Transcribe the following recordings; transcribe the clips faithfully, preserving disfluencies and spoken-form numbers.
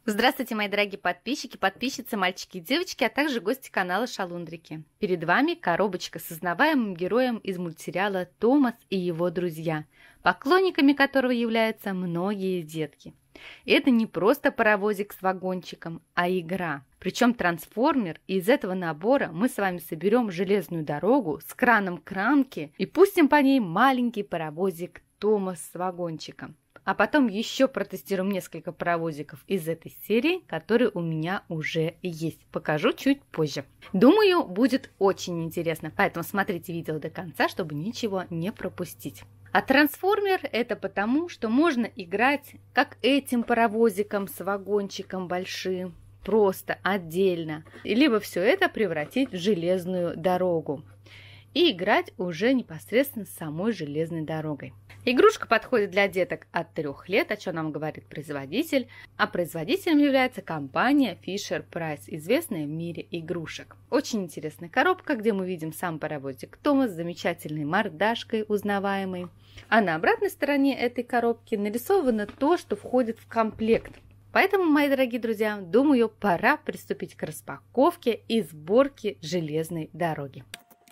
Здравствуйте, мои дорогие подписчики, подписчицы, мальчики и девочки, а также гости канала Шалундрики. Перед вами коробочка с узнаваемым героем из мультсериала «Томас и его друзья», поклонниками которого являются многие детки. И это не просто паровозик с вагончиком, а игра. Причем трансформер, и из этого набора мы с вами соберем железную дорогу с краном кранки и пустим по ней маленький паровозик Томас с вагончиком. А потом еще протестируем несколько паровозиков из этой серии, которые у меня уже есть. Покажу чуть позже. Думаю, будет очень интересно, поэтому смотрите видео до конца, чтобы ничего не пропустить. А трансформер это потому, что можно играть как этим паровозиком с вагончиком большим, просто отдельно, либо все это превратить в железную дорогу и играть уже непосредственно с самой железной дорогой. Игрушка подходит для деток от трех лет, о чем нам говорит производитель, а производителем является компания Fisher-Price, известная в мире игрушек. Очень интересная коробка, где мы видим сам паровозик Томас с замечательной мордашкой узнаваемой. А на обратной стороне этой коробки нарисовано то, что входит в комплект. Поэтому, мои дорогие друзья, думаю, пора приступить к распаковке и сборке железной дороги.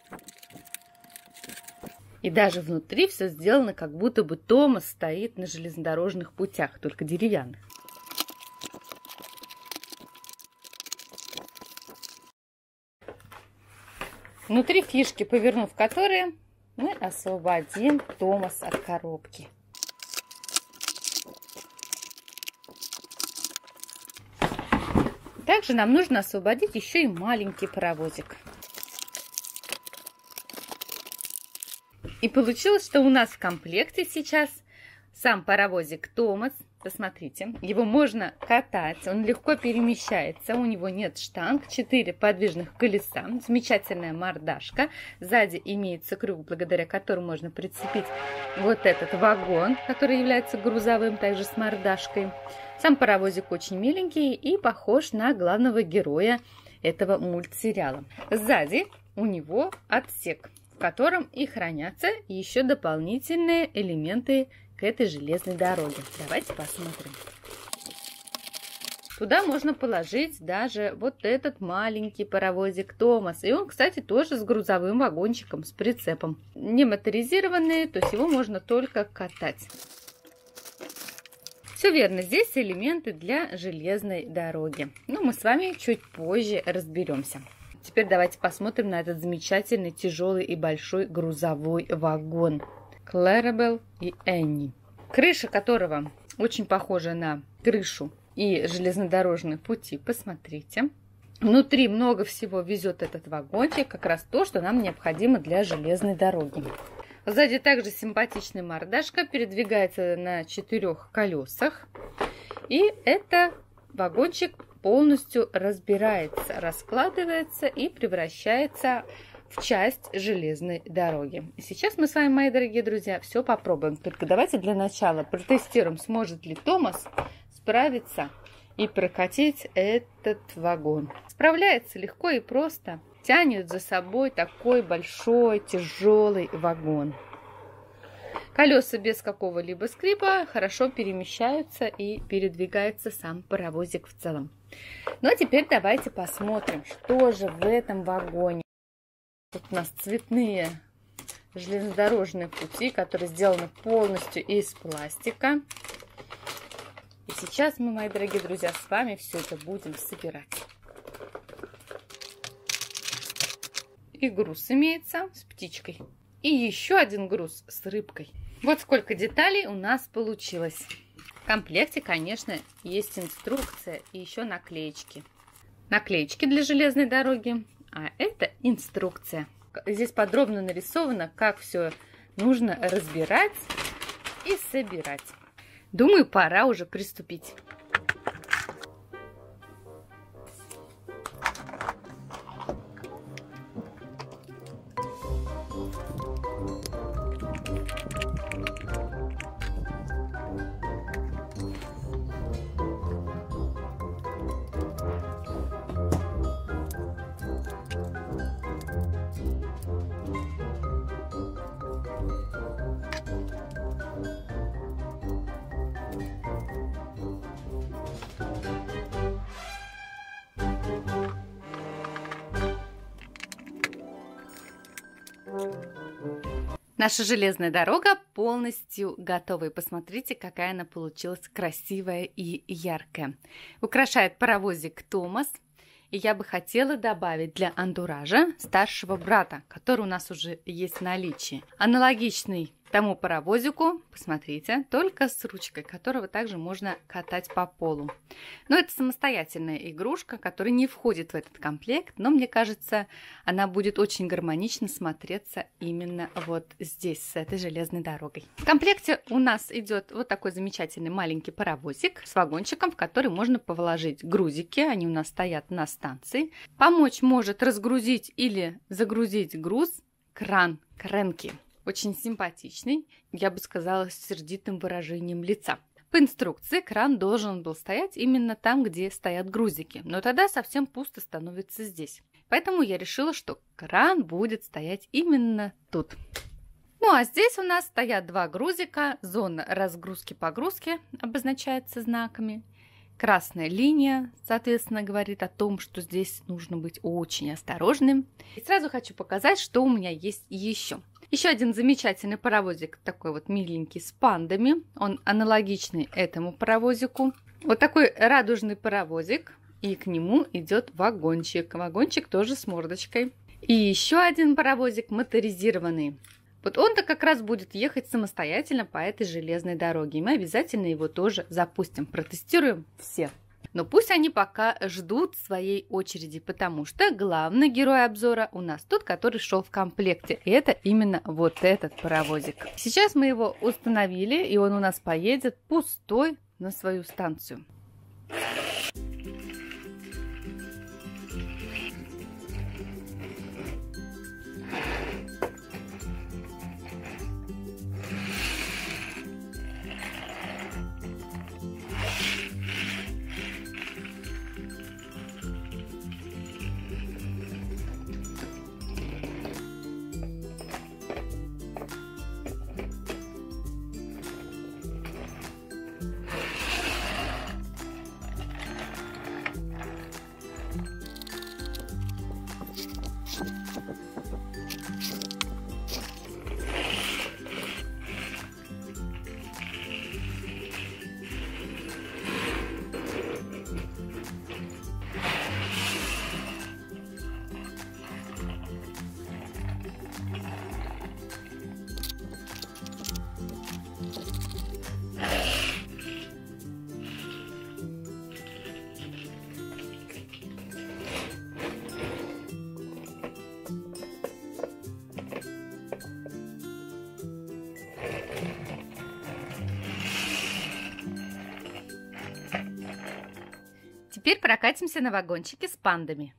И даже внутри все сделано, как будто бы Томас стоит на железнодорожных путях, только деревянных. Внутри фишки, повернув которые, мы освободим Томас от коробки. Также нам нужно освободить еще и маленький паровозик. И получилось, что у нас в комплекте сейчас сам паровозик Томас. Посмотрите, его можно катать, он легко перемещается, у него нет штанг, четыре подвижных колеса, замечательная мордашка. Сзади имеется крюк, благодаря которому можно прицепить вот этот вагон, который является грузовым, также с мордашкой. Сам паровозик очень миленький и похож на главного героя этого мультсериала. Сзади у него отсек, в котором и хранятся еще дополнительные элементы к этой железной дороге. Давайте посмотрим. Туда можно положить даже вот этот маленький паровозик Томас. И он, кстати, тоже с грузовым вагончиком, с прицепом. Не моторизированный, то есть его можно только катать. Все верно, здесь элементы для железной дороги. Но мы с вами чуть позже разберемся. Теперь давайте посмотрим на этот замечательный, тяжелый и большой грузовой вагон. Клэрибелл и Энни. Крыша которого очень похожа на крышу и железнодорожные пути. Посмотрите. Внутри много всего везет этот вагончик. Как раз то, что нам необходимо для железной дороги. Сзади также симпатичная мордашка. Передвигается на четырех колесах. И это вагончик полностью разбирается, раскладывается и превращается в часть железной дороги. И сейчас мы с вами, мои дорогие друзья, все попробуем. Только давайте для начала протестируем, сможет ли Томас справиться и прокатить этот вагон. Справляется легко и просто. Тянет за собой такой большой тяжелый вагон. Колеса без какого-либо скрипа хорошо перемещаются и передвигается сам паровозик в целом. Ну а теперь давайте посмотрим, что же в этом вагоне. Тут у нас цветные железнодорожные пути, которые сделаны полностью из пластика. И сейчас мы, мои дорогие друзья, с вами все это будем собирать. И груз имеется с птичкой. И еще один груз с рыбкой. Вот сколько деталей у нас получилось. В комплекте, конечно, есть инструкция и еще наклеечки. Наклеечки для железной дороги, а это инструкция. Здесь подробно нарисовано, как все нужно разбирать и собирать. Думаю, пора уже приступить. Наша железная дорога полностью готова. И посмотрите, какая она получилась красивая и яркая. Украшает паровозик Томас. И я бы хотела добавить для антуража старшего брата, который у нас уже есть в наличии. Аналогичный тому паровозику, посмотрите, только с ручкой, которого также можно катать по полу. Но это самостоятельная игрушка, которая не входит в этот комплект, но мне кажется, она будет очень гармонично смотреться именно вот здесь, с этой железной дорогой. В комплекте у нас идет вот такой замечательный маленький паровозик с вагончиком, в который можно положить грузики, они у нас стоят на станции. Помочь может разгрузить или загрузить груз кран Кренки. Очень симпатичный, я бы сказала, с сердитым выражением лица. По инструкции кран должен был стоять именно там, где стоят грузики, но тогда совсем пусто становится здесь. Поэтому я решила, что кран будет стоять именно тут. Ну а здесь у нас стоят два грузика, зона разгрузки-погрузки обозначается знаками. Красная линия, соответственно, говорит о том, что здесь нужно быть очень осторожным. И сразу хочу показать, что у меня есть еще. Еще один замечательный паровозик, такой вот миленький, с пандами. Он аналогичный этому паровозику. Вот такой радужный паровозик. И к нему идет вагончик. Вагончик тоже с мордочкой. И еще один паровозик моторизированный. Вот он-то как раз будет ехать самостоятельно по этой железной дороге. И мы обязательно его тоже запустим. Протестируем все. Но пусть они пока ждут своей очереди, потому что главный герой обзора у нас тот, который шел в комплекте. И это именно вот этот паровозик. Сейчас мы его установили, и он у нас поедет пустой на свою станцию. Теперь прокатимся на вагончике с пандами.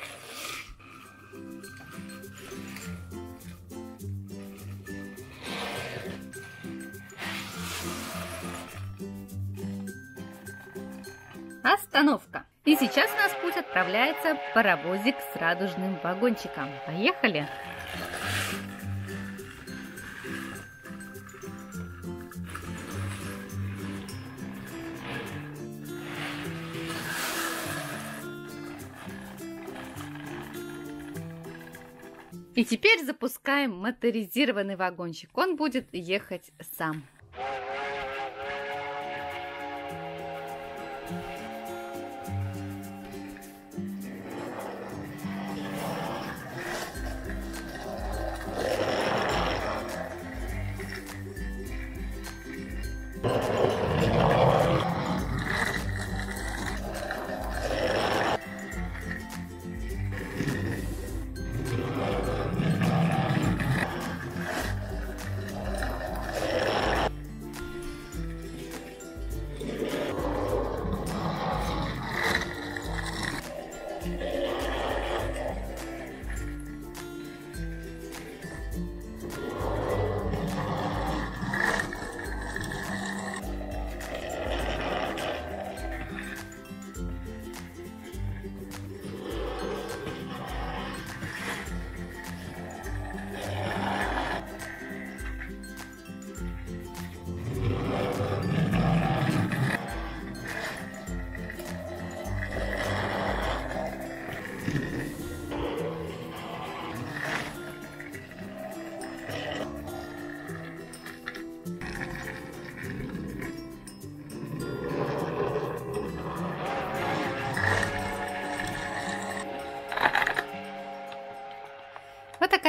Остановка. И сейчас у нас в путь отправляется паровозик с радужным вагончиком. Поехали! И теперь запускаем моторизированный вагончик. Он будет ехать сам.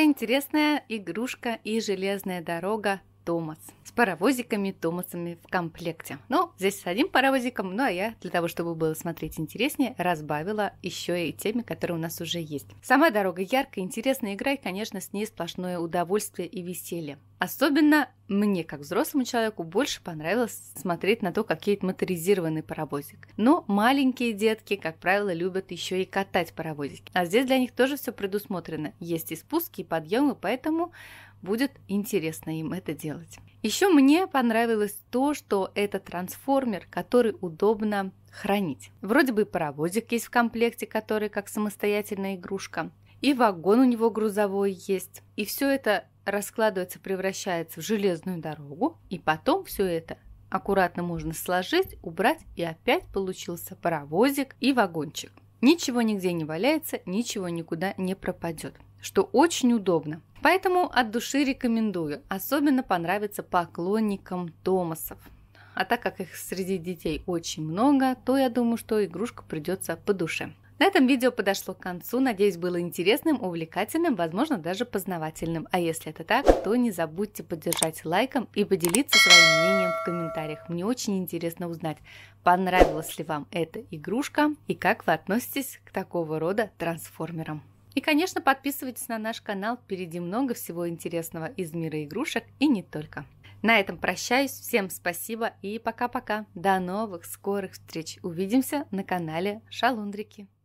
такая интересная игрушка и железная дорога Томас с паровозиками Томасами в комплекте. Ну, здесь с одним паровозиком, ну а я, для того, чтобы было смотреть интереснее, разбавила еще и теми, которые у нас уже есть. Сама дорога яркая, интересная игра, и, конечно, с ней сплошное удовольствие и веселье. Особенно мне, как взрослому человеку, больше понравилось смотреть на то, как едет моторизированный паровозик. Но маленькие детки, как правило, любят еще и катать паровозики. А здесь для них тоже все предусмотрено. Есть и спуски, и подъемы, поэтому будет интересно им это делать. Еще мне понравилось то, что это трансформер, который удобно хранить. Вроде бы паровозик есть в комплекте, который как самостоятельная игрушка. И вагон у него грузовой есть. И все это раскладывается, превращается в железную дорогу. И потом все это аккуратно можно сложить, убрать, и опять получился паровозик и вагончик. Ничего нигде не валяется, ничего никуда не пропадет, что очень удобно. Поэтому от души рекомендую. Особенно понравится поклонникам Томасов. А так как их среди детей очень много, то я думаю, что игрушка придется по душе. На этом видео подошло к концу. Надеюсь, было интересным, увлекательным, возможно, даже познавательным. А если это так, то не забудьте поддержать лайком и поделиться своим мнением в комментариях. Мне очень интересно узнать, понравилась ли вам эта игрушка и как вы относитесь к такого рода трансформерам. И, конечно, подписывайтесь на наш канал, впереди много всего интересного из мира игрушек и не только. На этом прощаюсь, всем спасибо и пока-пока. До новых скорых встреч. Увидимся на канале Шалундрики.